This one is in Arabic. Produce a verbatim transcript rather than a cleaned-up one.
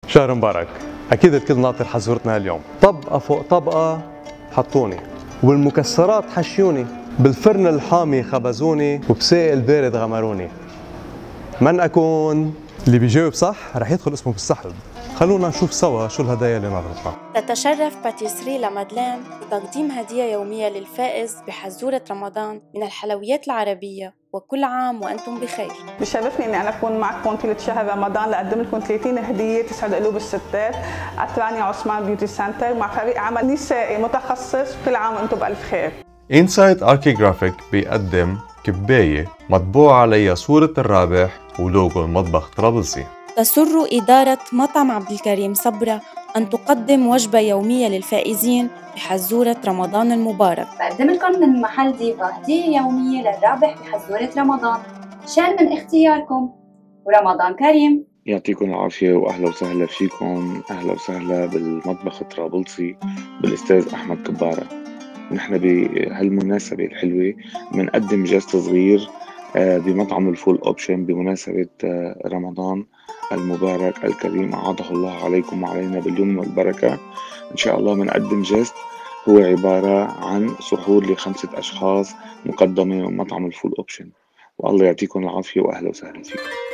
شهر مبارك. اكيد الكل ناطر حزورتنا اليوم. طبقه فوق طبقه حطوني، والمكسرات حشيوني، بالفرن الحامي خبزوني، وبسائل البارد غمروني. من اكون؟ اللي بيجاوب صح رح يدخل اسمه بالسحب. خلونا نشوف سوا شو الهدايا اللي ناطرتنا. تتشرف باتيسري لمادلين بتقديم هدية يومية للفائز بحزورة رمضان من الحلويات العربية، وكل عام وأنتم بخير. بشرفني اني انا اكون معكم طيله شهر رمضان لاقدم لكم ثلاثين هديه تسعد قلوب الستات. عطراني عثمان بيوتي سنتر مع فريق عمل نسائي متخصص. كل عام وانتم بالف خير. انسايد اركيجرافيك بيقدم كبايه مطبوع عليها صوره الرابح ولوجو المطبخ طرابلسي. تسر إدارة مطعم عبد الكريم صبرا أن تقدم وجبة يومية للفائزين بحزورة رمضان المبارك. بقدم لكم من محل ديفا هدية يومية للرابح بحزورة رمضان، شان من اختياركم، ورمضان كريم. يعطيكم العافية وأهلا وسهلا فيكم. أهلا وسهلا بالمطبخ الطرابلسي بالأستاذ أحمد كبارة. نحن بهالمناسبة الحلوة بنقدم جست صغير بمطعم الفول أوبشن بمناسبة رمضان المبارك الكريم، أعاده الله عليكم وعلينا باليمن والبركة. إن شاء الله بنقدم جست هو عبارة عن سحور لخمسة أشخاص مقدمة من مطعم الفول أوبشن، والله يعطيكم العافية وأهلا وسهلا فيكم.